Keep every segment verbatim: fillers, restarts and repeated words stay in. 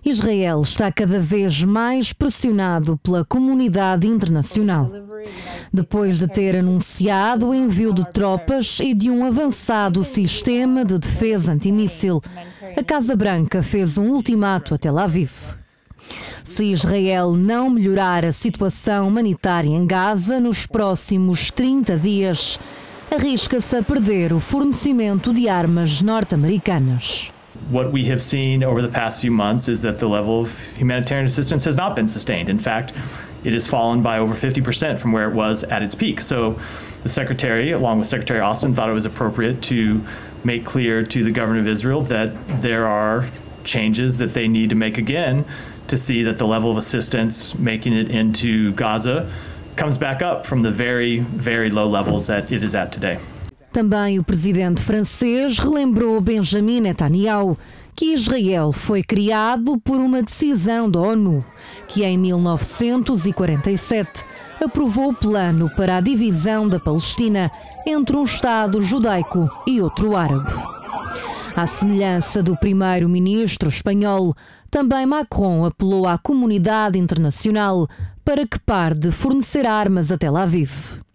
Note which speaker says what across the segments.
Speaker 1: Israel está cada vez mais pressionado pela comunidade internacional. Depois de ter anunciado o envio de tropas e de um avançado sistema de defesa antimíssil, a Casa Branca fez um ultimato a Tel Aviv. Se Israel não melhorar a situação humanitária em Gaza nos próximos trinta dias, arrisca-se a perder o fornecimento de armas norte-americanas.
Speaker 2: What we have seen over the past few months is that the level of humanitarian assistance has not been sustained. In fact, it has fallen by over fifty percent from where it was at its peak. So the Secretary, along with Secretary Austin, thought it was appropriate to make clear to the government of Israel that there are changes that they need to make again to see that the level of assistance making it into Gaza comes back up from the very, very low levels that it is at today.
Speaker 1: Também o presidente francês relembrou Benjamin Netanyahu que Israel foi criado por uma decisão da ONU, que em mil novecentos e quarenta e sete aprovou o plano para a divisão da Palestina entre um Estado judaico e outro árabe. À semelhança do primeiro-ministro espanhol, também Macron apelou à comunidade internacional para que pare de fornecer armas a Tel Aviv.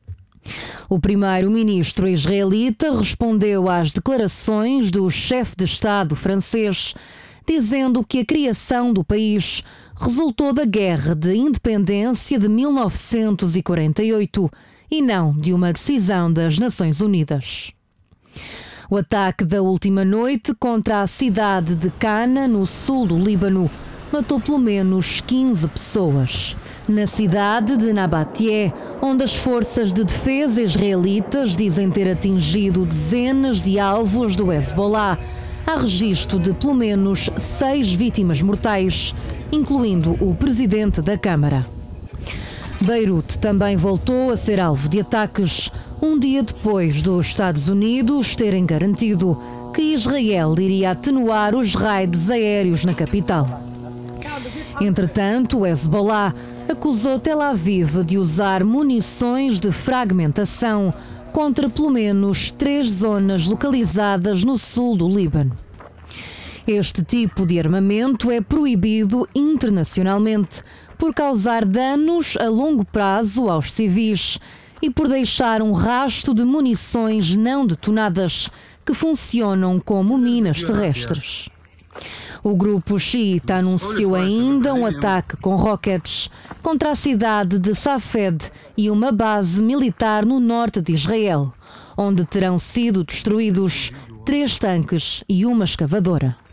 Speaker 1: O primeiro-ministro israelita respondeu às declarações do chefe de Estado francês, dizendo que a criação do país resultou da Guerra de Independência de mil novecentos e quarenta e oito e não de uma decisão das Nações Unidas. O ataque da última noite contra a cidade de Cana, no sul do Líbano, matou pelo menos quinze pessoas. Na cidade de Nabatie, onde as forças de defesa israelitas dizem ter atingido dezenas de alvos do Hezbollah, há registro de pelo menos seis vítimas mortais, incluindo o presidente da Câmara. Beirute também voltou a ser alvo de ataques, um dia depois dos Estados Unidos terem garantido que Israel iria atenuar os raids aéreos na capital. Entretanto, o Hezbollah acusou Tel Aviv de usar munições de fragmentação contra pelo menos três zonas localizadas no sul do Líbano. Este tipo de armamento é proibido internacionalmente por causar danos a longo prazo aos civis e por deixar um rastro de munições não detonadas que funcionam como minas terrestres. O grupo xiita anunciou ainda um ataque com rockets contra a cidade de Safed e uma base militar no norte de Israel, onde terão sido destruídos três tanques e uma escavadora.